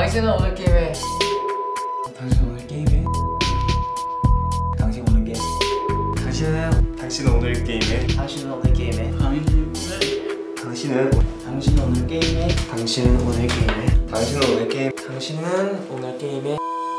당신은 오늘 게임에. 당신 오늘 게임해. 당신 오늘 게임. 당신은 오늘 게임해. 당신은 오늘 게임해. 당신은 오늘 게임해. 당신은 오늘 게임해. 당신은 오늘 게임. 당신은 오늘 게임해.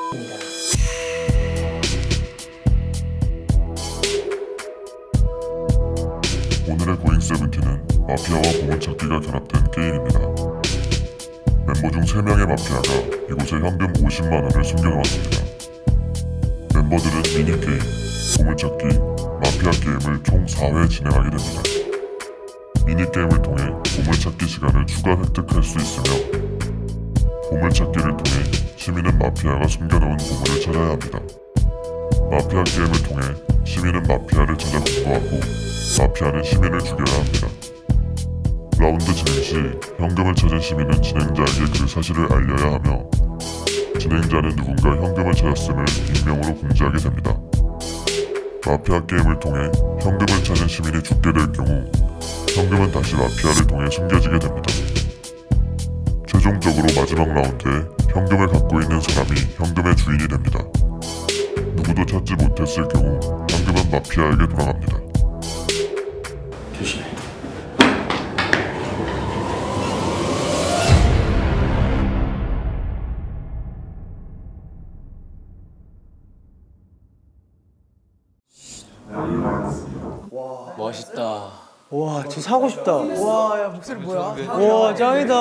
오늘의 고잉 세븐틴은 마피아와 보물찾기가 결합된 게임입니다. 멤버 중 3명의 마피아가 이곳에 현금 50만 원을 숨겨놓았습니다. 멤버들은 미니게임, 보물찾기, 마피아 게임을 총 4회 진행하게 됩니다. 미니게임을 통해 보물찾기 시간을 추가 획득할 수 있으며 보물찾기를 통해 시민은 마피아가 숨겨놓은 보물을 찾아야 합니다. 마피아 게임을 통해 시민은 마피아를 찾아 공부하고 마피아는 시민을 죽여야 합니다. 라운드 진행 시 현금을 찾은 시민은 진행자에게 그 사실을 알려야 하며 진행자는 누군가 현금을 찾았음을 익명으로 공지하게 됩니다. 마피아 게임을 통해 현금을 찾은 시민이 죽게 될 경우 현금은 다시 마피아를 통해 숨겨지게 됩니다. 최종적으로 마지막 라운드에 현금을 갖고 있는 사람이 현금의 주인이 됩니다. 누구도 찾지 못했을 경우 현금은 마피아에게 돌아갑니다. 조심해. 멋있다. 와, 저 사고 싶다. 와, 야 목소리 뭐야? 와, 짱이다.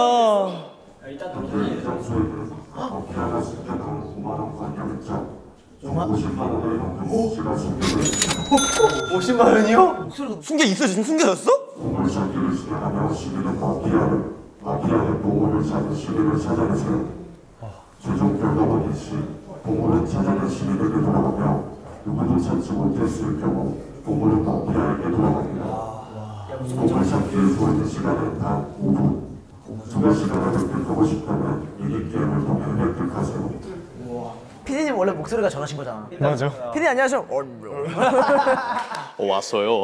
$50만 원이요? 숨겨 있어? 지금 숨겨졌어? 보물찾기를 시행하며 시민은 마피아의 보물을 찾은 시민을 찾아내세요. 최종 결과 확인 시 보물은 찾아낸 시민에게 돌아가며 누구도 찾지 못했을 경우 보물은 마피아에게 돌아갑니다. 보물찾기를 소요된 시간은 단 5분. 추가 시간을 획득하고 싶다면 미니게임을 통해 획득하세요. 피디님 원래 목소리가 저러신 거잖아. 맞아. 피디 안녕하세요. 왔어요.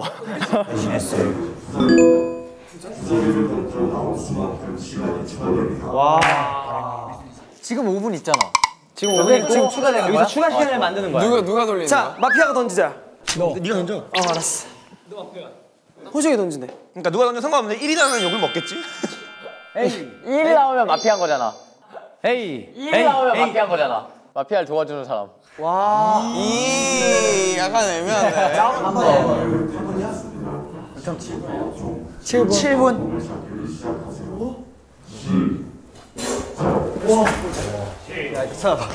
와. 지금 5분 있잖아. 지금 지금 추가되는 거야? 여기서 추가 시간을 만드는 거야. 누가 돌리는 자, 마피아가 던지자. 네가 던져. 알았어. 호정이 던지네. 그러니까 누가 던져 상관없는데 1이 나면 욕을 먹겠지? 1이 나오면 마피아인 거잖아. 에이. 1이 나오면 마피아인 거잖아. 마피아를 도와주는 사람. 와. 약간 애매하네. 7분. 찾아봐.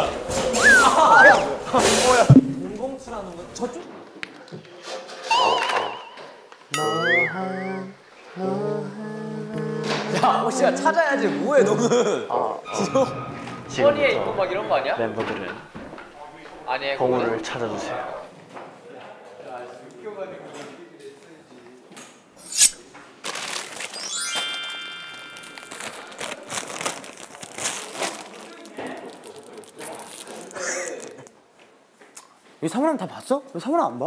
야, 혹시야 찾아야지. 뭐해 너는? 허리에 있고 막 이런 거 아니야? 멤버들은 아니, 보물을 찾아주세요. 이 사물함 다 봤어? 왜 사물함 안 봐?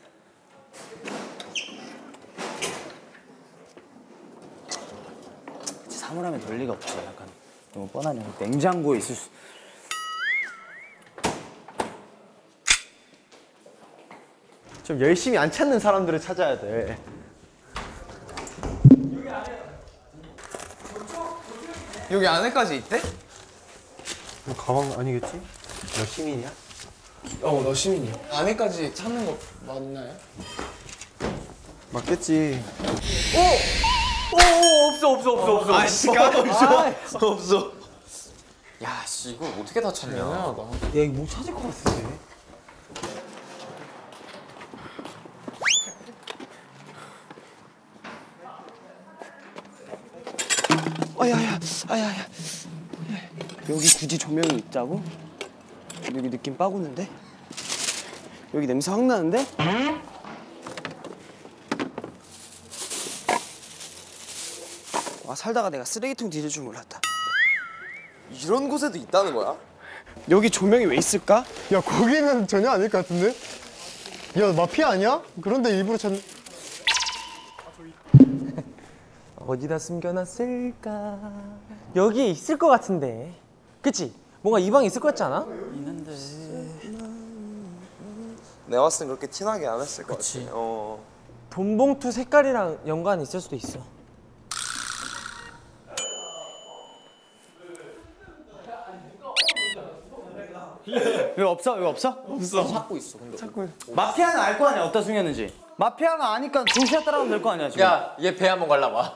사물함에 넣을 리가 없지. 약간 너무 뻔하네. 냉장고에 있을 수. 좀 열심히 안 찾는 사람들을 찾아야 돼. 여기 안에까지 있대? 가방 아니겠지? 너 시민이야? 너 시민이야. 안에까지 찾는 거 맞나요? 맞겠지. 없어. 아씨, 없어. 야, 씨 이걸 어떻게 다 찾냐? 애매하다. 야, 이거 뭐 찾을 것 같은데? 아야야. 여기 굳이 조명이 있자고? 여기 느낌 빠구는데? 여기 냄새 확 나는데? 와, 살다가 내가 쓰레기통 뒤질 줄 몰랐다. 이런 곳에도 있다는 거야? 여기 조명이 왜 있을까? 야, 거기는 전혀 아닐 것 같은데? 야, 마피아 아니야? 그런데 일부러 찾는... 어디다 숨겨놨을까? 여기에 있을 것 같은데. 그치? 뭔가 이 방에 있을 것 같지 않아? 있는데. 내가 봤을 땐 그렇게 티나게 안 했을 것 그치. 같아. 돈봉투 색깔이랑 연관이 있을 수도 있어. 이거 없어? 이거 없어? 없어. 찾고 있어. 근데. 마피아는 알 거 아니야, 어디다 숨겼는지. 마피아가 아니까 조시아 따라가면 될 거 아니야, 지금. 야, 얘 배 한번 갈라봐.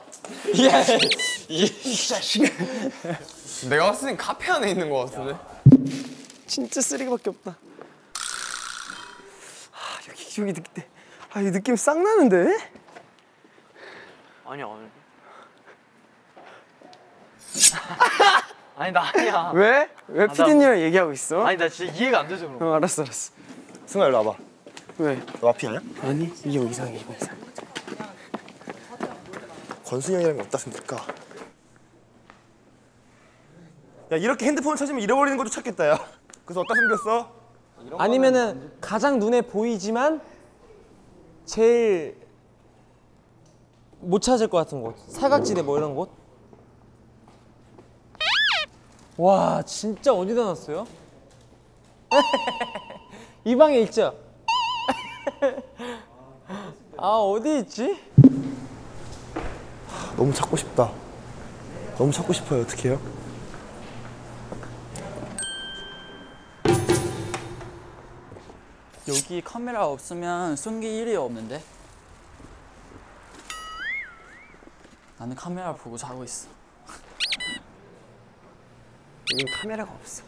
내가 봤을 땐 카페 안에 있는 것 같은데. 진짜 쓰레기밖에 없다. 여기 느낌. 이 느낌 싹 나는데? 아니야. 아니, 나 아니야. 왜? 왜 피디님이랑 얘기하고 있어? 아니, 나 진짜 이해가 안 돼서 그런 알았어. 승아 일로 와봐. 왜? 너 마피아냐? 아니, 이게 이상해. 권순이 형이랑 어디다 숨길까? 야 이렇게 핸드폰을 찾으면 잃어버리는 것도 찾겠다 야. 그래서 어디다 숨겼어? 아니면은 가장 눈에 보이지만 제일 못 찾을 것 같은 곳. 사각지대 뭐 이런 곳. 와, 진짜 어디다 놨어요? 이 방에 있죠? 아, 어디 있지? 너무 찾고 싶다. 너무 찾고 싶어요. 어떻게 해요? 여기 카메라 없으면 숨길 일이 없는데. 나는 카메라 보고 자고 있어. 여긴 카메라가 없어.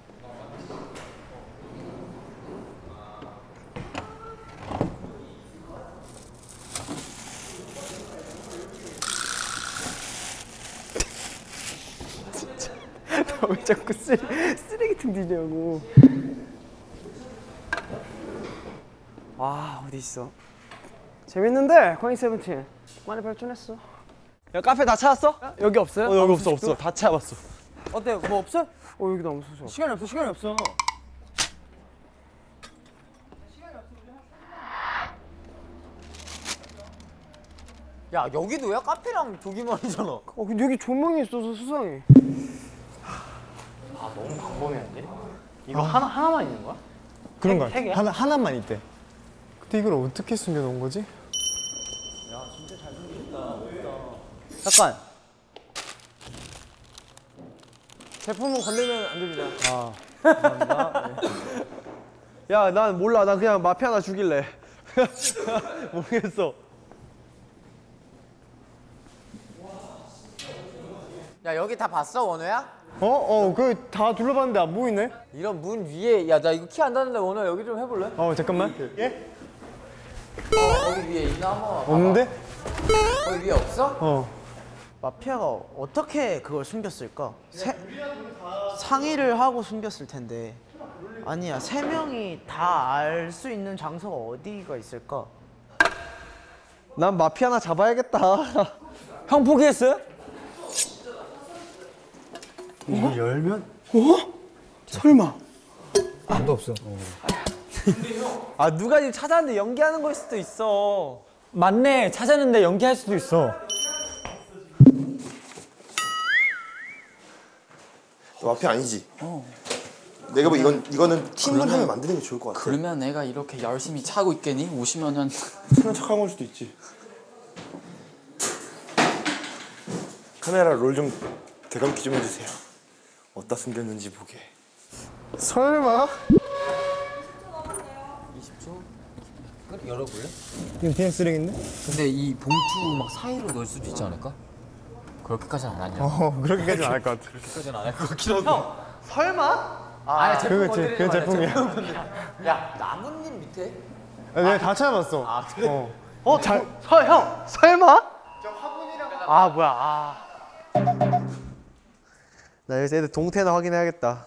진짜 나 왜 자꾸 쓰레기통 뒤냐고. 와, 어디 있어? 재밌는데 코인 세븐틴 많이 발전했어. 야, 카페 다 찾았어? 여기 없어요? 여기 없어. 다 찾아봤어. 어때? 뭐 없어? 여기 너무 소소. 시간이 없어. 야, 여기도야? 카페랑 조기만이잖아. 근데 여기 조명이 있어서 수상해. 너무 광범위한데? 이거 하나만 있는 거야? 그런 거 세 개야? 같아. 하나만 있대. 근데 이걸 어떻게 숨겨놓은 거지? 잠깐. 제품은 건들면 안 됩니다. 감사합니다. 네. 야, 난 몰라. 난 그냥 마피아 하나 죽일래. 모르겠어. 야, 여기 다 봤어, 원우야? 그 다 둘러봤는데 안 보이네? 이런 문 위에, 야, 나 이거 키 안 닿는데 원우야 여기 좀 해볼래? 잠깐만. 예? 거기 위에 있나 한번 봐봐. 없는데? 거기 위에 없어? 마피아가 어떻게 그걸 숨겼을까? 상의를 하고 숨겼을 텐데. 아니야, 3명이 다 알 수 있는 장소가 어디가 있을까? 난 마피아 하나 잡아야겠다. 형 포기했어요? 이걸 열면? 설마. 아무도 없어. 아, 누가 지금 찾았는데 연기하는 거일 수도 있어. 맞네, 찾았는데 연기할 수도 있어. 너 마피아 아니지? 내가 뭐 이거는 팀을 하면 만드는 게 좋을 것 같아. 그러면 내가 이렇게 열심히 차고 있겠니? 오시면은. 친한 척한 걸 수도 있지. 카메라 롤 좀 대감기 좀 해주세요. 어디다 숨겼는지 보게. 설마? 20초? 열어볼래? 이거 그냥 쓰레기인데? 근데 이 봉투 막 사이로 넣을 수도 있지 않을까? 그렇게까지는 안 하냐? 그렇게까지는 안 할 것 같아. 그렇게까지는 안 할 것 같긴 한데. 설마? 아니, 제품 그거지. 건드리지 그건 말자, 제품이야. 야, 나뭇잎 밑에? 내가 다 찾아봤어. 아, 그래? 형, 설마? 저 화분이랑. 아, 뭐야. 나 여기서 애들 동태나 확인해야겠다.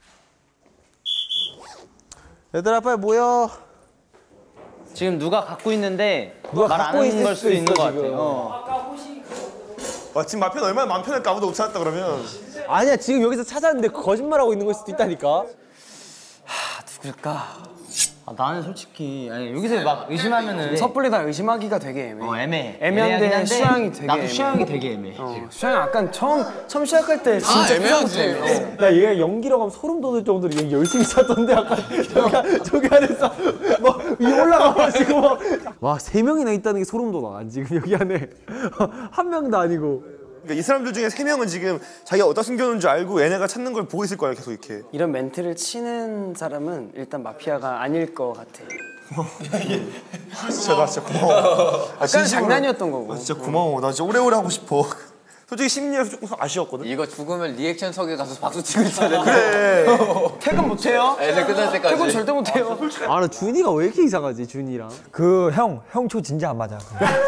얘들아, 빨리 모여. 지금 누가 갖고 있는데 말 안 하는 걸 수도 있는 것 같아. 지금 마피아는 얼마나 마음 편할까? 아무도 못 찾았다 그러면. 아니야, 지금 여기서 찾았는데 거짓말하고 있는 걸 수도 있다니까. 누굴까? 나는 솔직히 아니, 여기서 막 의심하면은 섣불리 다 의심하기가 되게 애매해. 애매해. 애매한데 슈양이 되게 나도 슈양이 되게 애매해. 슈양이 약간 처음 시작할 때 진짜 애매하지. 나 얘가 연기라고 하면 소름 돋을 정도로 얘 열심히 찼던데 약간 저기 안에서 뭐 위에 올라가가지고 와 3명이나 있다는 게 소름 돋아. 난 지금 여기 안에 한 명도 아니고. 그러니까 이 사람들 중에 3명은 지금 자기가 어디다 숨겨놓은 줄 알고 얘네가 찾는 걸 보고 있을 거야 계속 이렇게. 이런 멘트를 치는 사람은 일단 마피아가 아닐 것 같아. 진짜 나 진짜 고마워. 약간 장난이었던 거고. 진짜 고마워. 나 진짜 오래오래 하고 싶어. 솔직히 심리에서 조금 아쉬웠거든. 이거 죽으면 리액션석에 가서 박수 치고 있어야 돼. 그래. 퇴근 못해요? 애들 끝날 때까지. 퇴근 절대 못해요. 아 나 준이가 왜 이렇게 이상하지 준이랑. 그 형 초 진짜 안 맞아.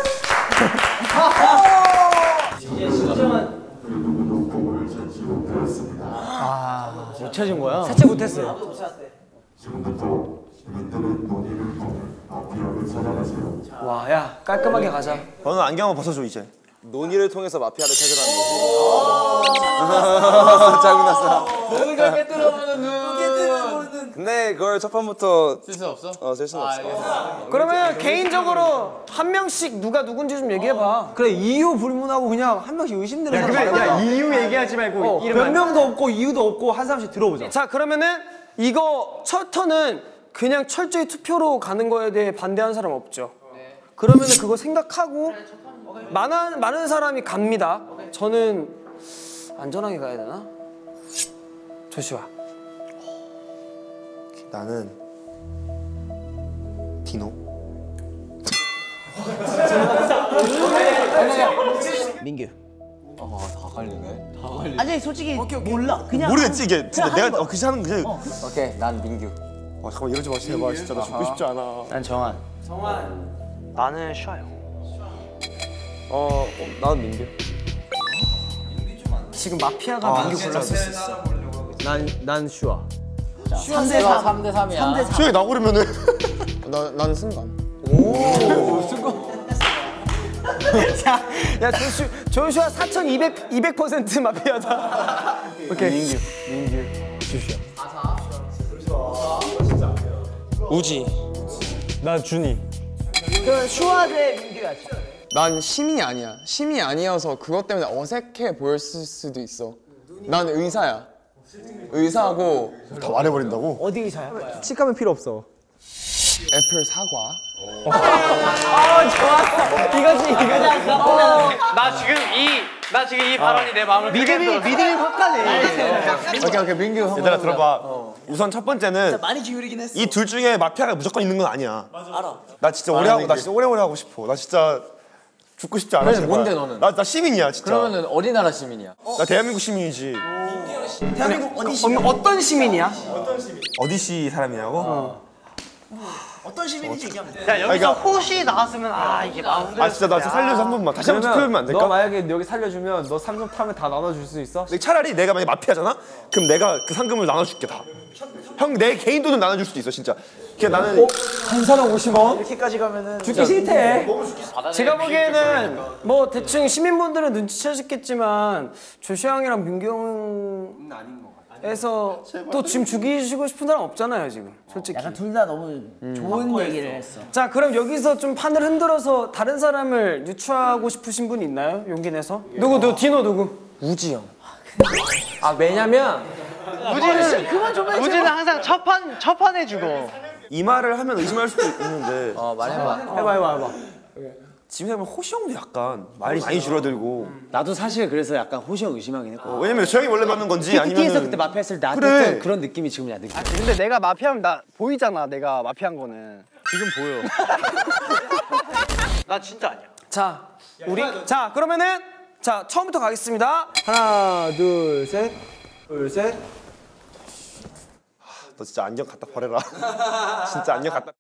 못 찾은 거야? 사채 못했어요. 지금부터 이들은 논의를 통해 마피아를 찾아가세요. 와, 야 깔끔하게 가자. 너는 안경을 벗어줘 이제. 논의를 통해서 마피아를 찾으라는 거지. 짜증났어. 눈을 깨뜨려보는 눈. 근데 그걸 첫 판부터 쓸 수 없어? 쓸 수는 없어. 그러면 개인적으로 한 명씩 누가 누군지 좀 얘기해봐. 그래 이유 불문하고 그냥 한 명씩 의심되는 사람. 야 이유 얘기하지 말고 몇 명도 없고 이유도 없고 한 사람씩 들어보자. 자 그러면은 이거 첫 턴은 그냥 철저히 투표로 가는 거에 대해 반대하는 사람 없죠? 그러면은 그거 생각하고 많은 사람이 갑니다. 저는 안전하게 가야 되나? 조슈아. 나는 디노. 민규. 다 갈리네. 아니 솔직히 몰라. 그냥 모르겠지 이게 진짜 내가 그지 하는 그냥. 오케이, 난 민규. 잠깐만 이러지 마 제발 진짜 나 죽고 싶지 않아. 난 정한. 나는 슈아요. 나는 민규. 지금 마피아가 민규 골랐을 수 있어. 난 슈아. 3대 3이야. 수영이 나 고르면은. 난 순간. 야 조슈아 4,200% 마피아다. 오케이. 민규. 우지. 난 준이. 그 슈아 대 민규야. 난 시민이 아니야. 시민이 아니어서 그것 때문에 어색해 보였을 수도 있어. 난 의사야. 의사고 다 말해버린다고? 어디 의사야? 치카면 필요 없어. 애플 사과. 이거지. 나 지금 이 발언이 내 마음을 믿음이 확 가네. 오케이 민규 얘들아 들어봐. 우선 첫 번째는 많이 기울이긴 했어. 이 둘 중에 마피아가 무조건 있는 건 아니야. 알아. 나 진짜 오래오래 하고 싶어. 나 진짜 죽고 싶지 않아. 그래서 뭔데 너는? 나 시민이야 진짜. 그러면은 어디 나라 시민이야? 나 대한민국 시민이지. 대한민국 어디 시민? 어떤 시민이야? 어디시 사람이냐고? 어떤 시민인지 얘기하면 돼. 야 여기서 호시 나왔으면 이게 마음대로. 진짜 나 살려서 한 번만 다시 한번 투표하면 안 될까? 너 만약에 여기 살려주면 너 상금 타면 다 나눠줄 수 있어? 차라리 내가 만약 마피아잖아? 그럼 내가 그 상금을 나눠줄게 다. 형 내 개인 돈은 나눠줄 수도 있어 진짜. 그냥 나는 한 사람 50원? 이렇게까지 가면은 죽기 싫대. 제가 보기에는 뭐 대충 시민분들은 눈치채셨겠지만 조슈아 형이랑 민규 형에서 또 지금 죽이시고 싶은 사람 없잖아요 지금 솔직히. 약간 둘 다 너무 좋은 얘기를 했어. 자 그럼 여기서 좀 판을 흔들어서 다른 사람을 유추하고 싶으신 분 있나요? 용기 내서? 누구? 디노 누구? 우지 형. 왜냐면 우지는 항상 첫 판에 죽어. 이 말을 하면 의심할 수도 있는데. 말해봐. 해봐. 지금 생각하면 호시 형도 약간 말이 많이 줄어들고. 나도 사실 그래서 약간 호시 형 의심하긴 했고. 왜냐면 저 형이 원래 받는 건지 아니면. PT에서 그때 마피아 했을 때 나한테 그런 느낌이 지금 야 느낌. 근데 내가 마피아면 나 보이잖아. 내가 마피아인 거는. 지금 보여. 나 진짜 아니야. 자 그러면은 자 처음부터 가겠습니다. 하나 둘 셋. 너 진짜 안경 갖다 버려라. 진짜 안경 갖다.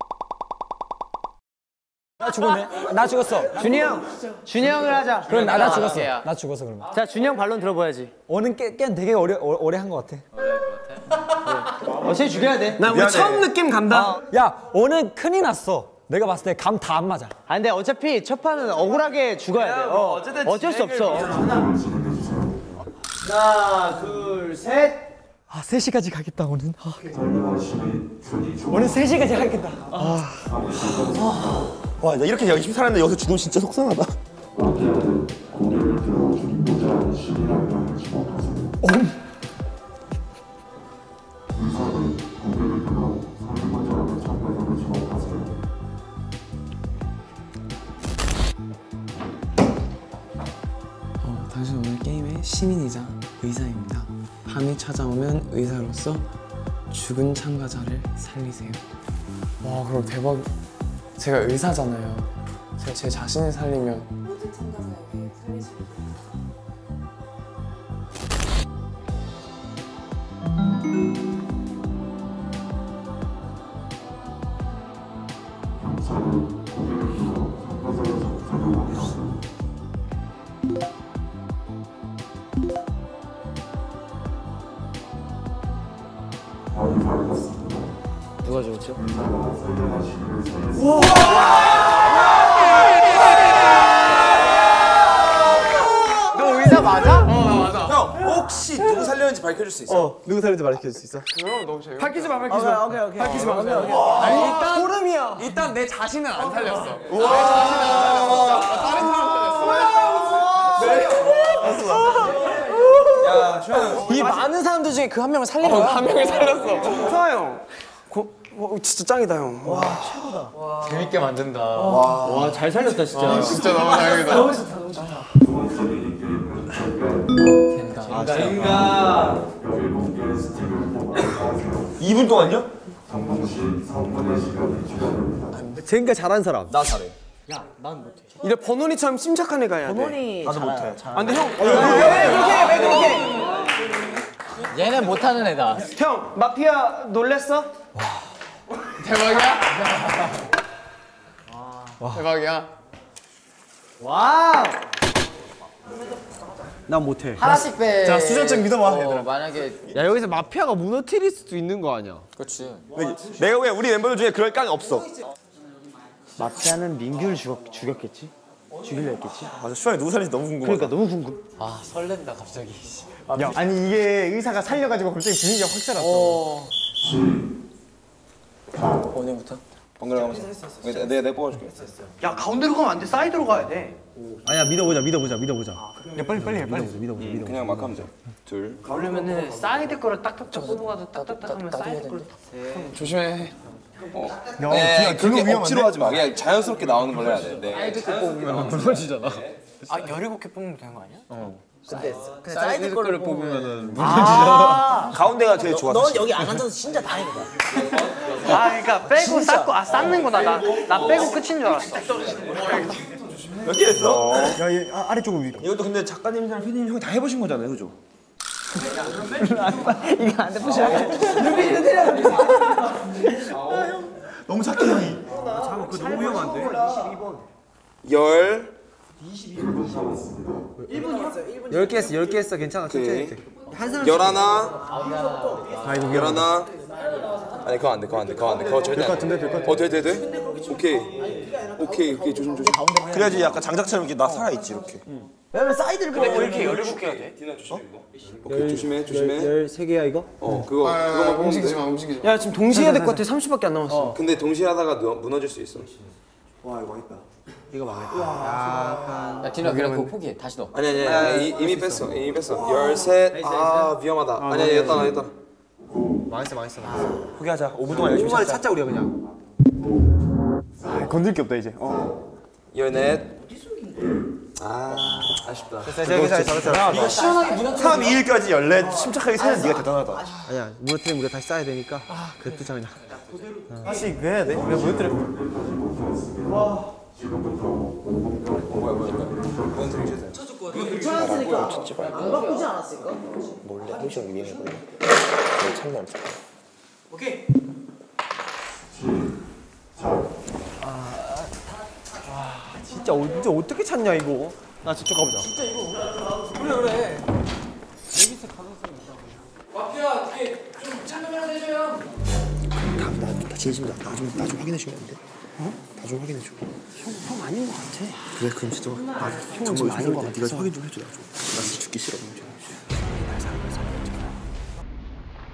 나 죽었네. 나 죽었어. 준이 형을 하자. 그럼 나 죽었어. 나 죽었어 그러면. 자 준이 형 반론 들어봐야지. 오는 깬 되게 오래 한 것 같아. 어차피 죽여야 돼. 나 우리 처음 느낌 간다. 야 오늘 큰일 났어. 내가 봤을 때 감 다 안 맞아. 아 근데 어차피 첫 판은 억울하게 죽어야 돼. 어쩔 수 없어. 하나 둘 셋. 아 3시까지 가겠다 오늘. 오늘 3시까지 가겠다. 와, 나 이렇게 열심히 살았는데 여기서 죽으면 진짜 속상하다. 당신 오늘 게임의 시민이자 의사입니다. 밤이 찾아오면 의사로서 죽은 참가자를 살리세요. 와 그럼 대박. 제가 의사잖아요. 제가 제 자신을 살리면 모든 참가자에게 살리실 누가 죽었죠? 너 의사 맞아? 나 맞아. 형, 혹시 누구 살렸는지 밝혀줄 수 있어? 누구 살렸는지 밝혀줄 수 있어? 그럼 너무 재밌어. 밝히지 마, 밝히지 마. 오케이. 밝히지 마. 아니 일단 소름이야. 일단 내 자신은 안 살렸어. 이 많은 사람들 중에 그 한 명을 살린 거야? 한 명을 살렸어. 수아 형. 진짜 짱이다 형. 와 최고다. 재밌게 만든다. 와 잘 살렸다 진짜. 진짜 너무 다행이다. 너무 좋다, 너무 좋다. 젠가. 2분 동안요? 젠가 잘한 사람. 나 잘해. 야, 난 못해. 이래 버논이처럼 침착한 애가 해야 돼. 버논이 나도 못해. 근데 형. 왜 그렇게? 얘는 못하는 애다. 형 마피아 놀랬어? 대박이야? 대박이야. 와우. 난 못해. 하나씩 빼. 자 수전증 믿어봐 얘들아. 만약에 야 여기서 마피아가 무너뜨릴 수도 있는 거 아니야? 그렇지. 내가 왜 우리 멤버들 중에 그럴 깡이 없어. 마피아는 민규를 죽였겠지? 죽이려 했겠지? 맞아, 수환이 누구 살릴지 너무 궁금하다. 그러니까 너무 궁금. 아 설렌다 갑자기. 야, 아니 이게 의사가 살려가지고 갑자기 분위기가 확 살았어. 오늘부터? 번갈아 가면서. 내가 뽑아줄게. 야 가운데로 가면 안 돼. 사이드로 가야 돼. 아니야 믿어보자. 야, 빨리 해, 빨리. 믿어보자. 그냥 막 하면 돼. 둘. 그러면은 사이드 거를 딱딱 뽑아가지고 딱딱딱 하면 사이드 거를. 조심해. 네, 그렇게 억지로 하지 마. 그냥 자연스럽게 나오는 걸 해야 돼. 네. 사이드 거 뽑으면 무너지잖아. 아 17개 뽑으면 되는 거 아니야? 근데 사이드 거를 뽑으면은 가운데가 제일 좋았어. 넌 여기 안 앉아서 진짜 다행이다. 아 그러니까 빼고 쌓고 쌓는구나. 나 빼고 끝인 줄 알았어. 몇 개 했어? 야, 얘 아래쪽으로 위로. 이것도 근데 작가님이랑 PD님 형이 다 해보신 거잖아요, 그죠? 이거 안 돼, 부셔. 너무 착해 형이. 잠깐 그거 너무 위험한데? 10개 했어 괜찮아. 천천히 해. 열하나. 아니 그거 안 돼. 그거 절대 안 돼. 돼? 오케이 조심. 그래야지 약간 장작처럼 이렇게 나 살아있지 이렇게. 왜냐면 사이드를 보고 이렇게 17개 해야 돼? 오케이 조심해. 13개야 이거? 그거만 움직이지 마. 야 지금 동시에 해야 될 것 같아. 30밖에 안 남았어. 근데 동시에 하다가 무너질 수 있어. 이거 망했다. 야 디노 그냥 그거 포기해. 다시 넣어. 아니 이미 뺐어. 13. 아 위험하다. 아니 여기다. 망했어. 포기하자. 5분 동안 열심히 오만에 찾자 우리가 그냥. 건들 게 없다 이제. 14. 아쉽다. 잘했어. 시원하게 무너뜨려. 3, 2일까지 14 침착하게 세는 네가 대단하다. 아니야 무너뜨리면 우리가 다시 쌓아야 되니까. 그래도 그냥. 다시 왜 해야 돼? 왜 무너뜨려? 괜찮았으니까 안 바꾸지 않았을까? 몰래 한시간 유행했거든. 참여 안 쳐. 오케이. 진짜 어떻게 찾냐 이거? 나 직접 가보자. 진짜 이거 그래. 여기서 가능성이 있다. 마피아 어떻게 좀 참여만 해줘요. 나 진심이다. 나 좀 확인해주면 안 돼? 나 좀 해줘. 형 아닌 것 같아. 그래 그럼 진짜 형은 지금 아닌 것 같아. 네가 확인 좀 해줘. 나 좀. 나 진짜 죽기 싫어.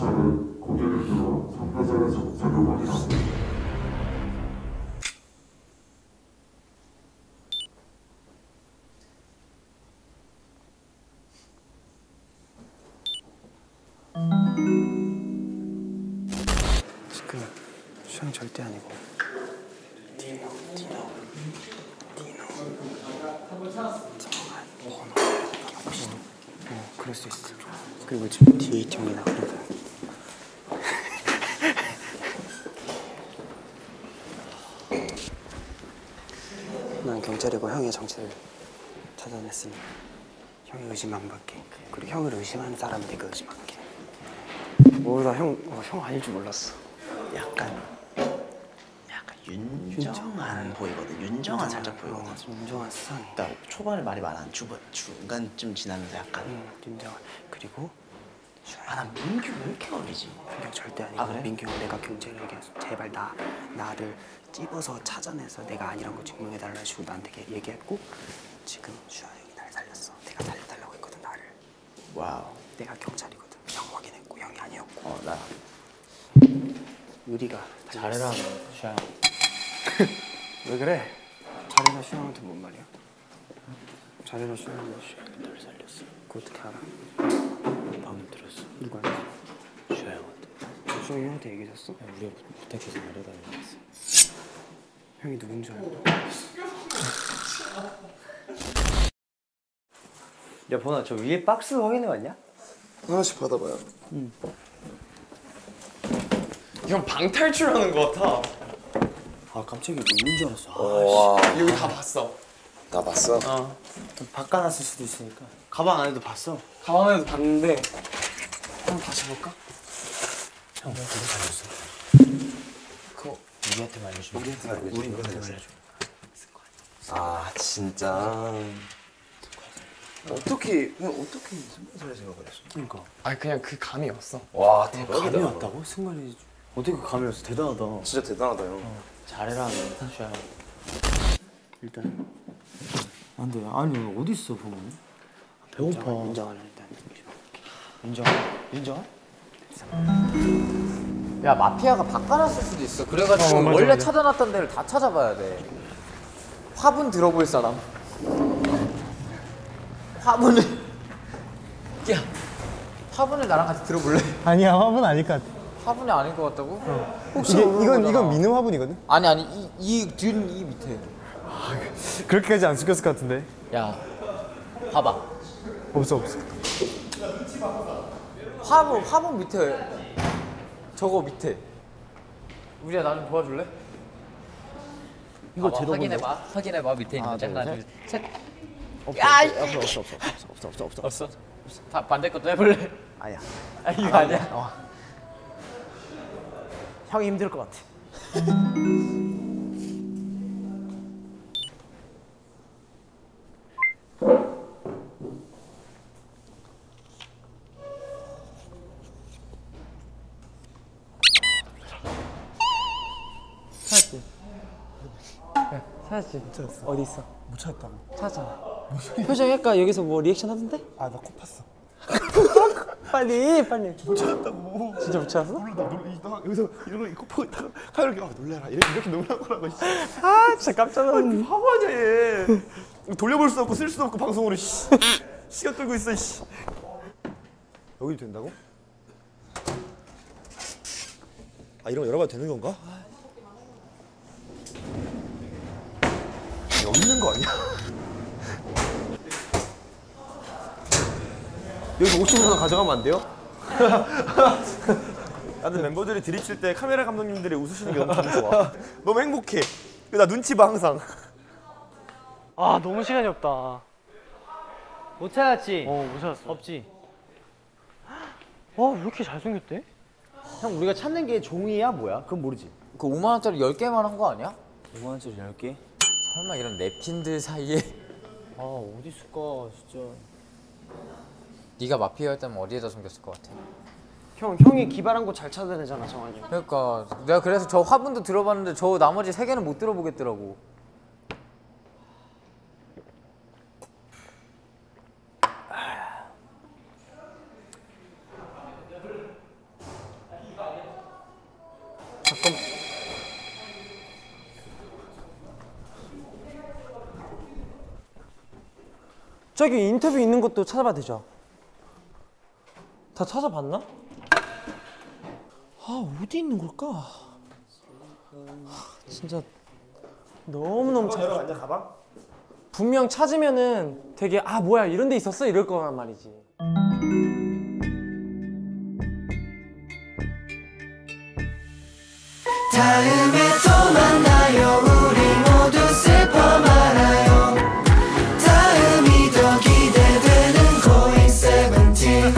차는 고개를 들어 참가자의 정체를 확인합니다. 지금 수영 절대 아니고 디노 정한 번호 혹시 그럴 수 있어. 그리고 지금 뒤에 형이 나거든. 난 경찰이고 형의 정체를 찾아냈으니 형이 의심 안 받게. 그리고 형을 의심하는 사람은 내가 의심할게. 나 형 아닐 줄 몰랐어. 약간 윤정한 보이거든. 윤정한 살짝 보이거든. 윤정한 수상해. 그러니까 초반에 말이 많아. 중간쯤 지나면서 약간 윤정한. 그리고 난 민규 왜 이렇게 어리지? 민규 절대 아니고. 그래? 민규 형 내가 경찰에게 제발 나를 찝어서 찾아내서 내가 아니란 거 증명해달라 해주고 나한테 얘기했고 지금 슈아 형이 날 살렸어. 내가 살려달라고 했거든 나를. 와우. 내가 경찰이거든. 형 확인했고 형이 아니었고. 나 의리가 잘해라 슈아. 왜 그래? 잘해라 슈아 형한테 뭔 말이야? 잘해라 슈아 형한테 널 살렸어. 그거 어떻게 알아? 방금 들었어. 누가 알았어? 슈아 형한테. 슈아 형한테 얘기했었어? 우리가 부탁해서 말해달라고 했어. 형이 누군 줄 알고. 야 보나 저 위에 박스 확인해봤냐? 하나씩 받아봐요. 형 방탈출하는 거 같아. 아 깜짝이야 뭐 있는 줄 알았어. 와. 여기 다 봤어. 나 봤어? 바꿔놨을 수도 있으니까. 가방 안에도 봤어. 가방 안에도 봤는데. 한번 다시 볼까? 형 누구 살렸어? 그거 우리한테만 알려줘. 우리한테 알려줘. 아 진짜. 어떻게 승관사를 생각을 했어? 그러니까. 그냥 그 감이 왔어. 와 대박이다. 감이 왔다고? 순간이 어떻게 감이 왔어? 대단하다. 진짜 대단하다 형. 잘해라 슈아. 일단 안돼. 아니 어디 있어 보면? 배고파. 인정하려 일단. 인정? 야 마피아가 바꿔놨을 수도 있어. 그래가지고 맞아, 원래 맞아. 찾아놨던 데를 다 찾아봐야 돼. 화분 들어볼 사람. 화분을 나랑 같이 들어볼래? 아니야, 화분 아닐 것 같아. 화분이 아닐 것 같다고? 혹시 이건 민우 화분이거든? 아니 이 밑에. 그렇게까지 안 숙였을 것 같은데. 야 봐봐. 없어. 화분 밑에 저거 밑에. 우리야 나 좀 도와줄래? 이거 봐봐, 제대로 확인해봐 밑에 있는 거. 하나 둘 셋. 없어. 다 반대 것도 해볼래? 아니야. 이거 아니야. 형이 힘들 것 같아. 찾았지? 찾았어. 어디 있어? 못 찾았다고. 찾았잖아. 표정 약간 여기서 뭐 리액션 하던데? 아 나 코 팠어. 빨리. 못 찾았다고. 진짜 못 찾았어? 나 여기서 이러고 코 파고 있다가 카메라 이렇게 놀래라 이렇게 놀란 거라고. 아 진짜 깜짝 놀랐네. 바보 아니야 얘. 돌려볼 수도 없고 쓸 수도 없고 방송으로 시간 끌고 있어. 여기도 된다고? 아 이런 거 열어봐도 되는 건가? 여기 있는 거 아니야? 여기서 50만 원 가져가면 안 돼요? 나는 멤버들이 들이칠 때 카메라 감독님들이 웃으시는 게 너무 기분 좋아. 너무 행복해. 나 눈치 봐 항상. 아 너무 시간이 없다. 못 찾았지? 못 찾았어. 없지? 와 왜 이렇게 잘생겼대? 형 우리가 찾는 게 종이야 뭐야? 그건 모르지. 그 5만 원짜리 10개만 한 거 아니야? 5만 원짜리 10개? 설마 이런 냅킨들 사이에. 아 어디 있을까 진짜. 네가 마피아였다면 어디에다 숨겼을 것 같아? 형이 기발한 곳 잘 찾아내잖아 정한이. 그러니까 내가 그래서 저 화분도 들어봤는데 저 나머지 3개는 못 들어보겠더라고. 잠깐. 저기 인터뷰 있는 것도 찾아봐도 되죠? 다 찾아봤나? 아 어디 있는 걸까? 진짜 너무너무 찾아. 가방? 분명 찾으면은 되게 아 뭐야 이런 데 있었어? 이럴 거란 말이지. 다음에 또 만나요. 우리 모두 슬퍼 말아요. 다음이 더 기대되는 고잉 세븐틴.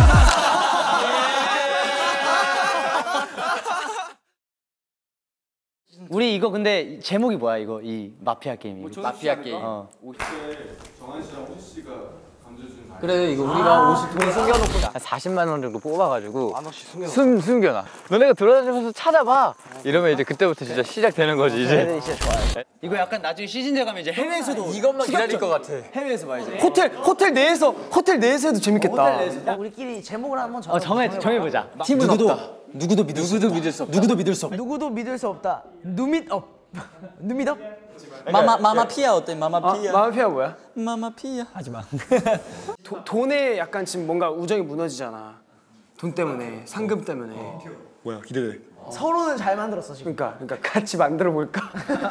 우리 이거 근데 제목이 뭐야 이거 이 마피아 게임. 마피아 게임. 50대 정한 씨랑 호시 씨가 던져준 그래 이거 우리가 50돈 숨겨놓고 40만 원 정도 뽑아가지고 숨겨놔. 너네가 돌아다니면서 찾아봐. 이러면 이제 그때부터 진짜 시작되는 거지 이제. 진짜 좋아요. 이거 약간 나중에 시즌 돼 가면 이제 해외에서도 이것만 기다릴 것 같아. 해외에서 봐야지. 호텔 내에서 해도 재밌겠다. 우리끼리 제목을 한번 정해보자. 팀은 누구도 믿을 수 없다. 누구도 믿을 수 없다. 누밋업. 누밋업? 마마피아 어때? 마마피아. 마마피아 뭐야? 마마피아. 하지마. 돈에 약간 지금 뭔가 우정이 무너지잖아. 돈 때문에, 상금 때문에. 뭐야 기대돼. 서로는 잘 만들었어 지금. 그러니까 같이 만들어 볼까?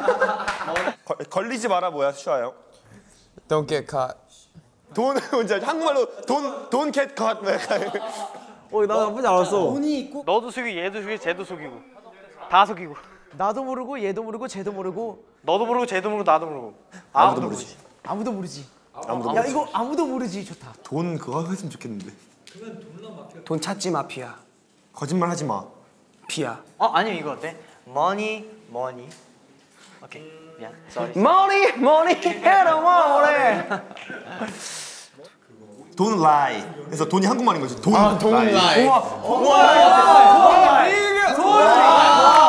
걸리지 마라 뭐야 슈아요? Don't get caught. 돈 혼자 한국말로 don't get caught. 나 나쁘지 않았어. 돈이 있고 너도 속이고 얘도 속이고 쟤도 속이고 다 속이고. 나도 모르고 얘도 모르고 쟤도 모르고 너도 모르고 쟤도 모르고 나도 모르고. 아무도 모르지. 아무도 모르지. 아무도 야 모르지. 이거 아무도 모르지 좋다. 돈 그거 했으면 좋겠는데. 돈 찾지 마피아. 거짓말 하지 마. 피아. 아니면 이거 어때? 머니. 오케이. 미안. sorry. 머니 해라 머니. 돈 lie. 그래서 돈이 한국말인 거지. 돈 돈 lie. 와.